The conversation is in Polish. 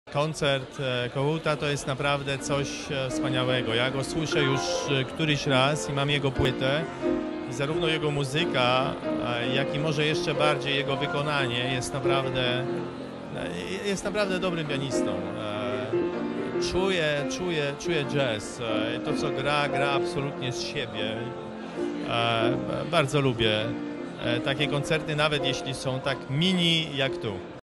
Koncert Kohouta to jest naprawdę coś wspaniałego. Ja go słyszę już któryś raz i mam jego płytę. I zarówno jego muzyka, jak i może jeszcze bardziej jego wykonanie jest naprawdę dobrym pianistą. Czuję jazz. To, co gra absolutnie z siebie. Bardzo lubię takie koncerty, nawet jeśli są tak mini jak tu.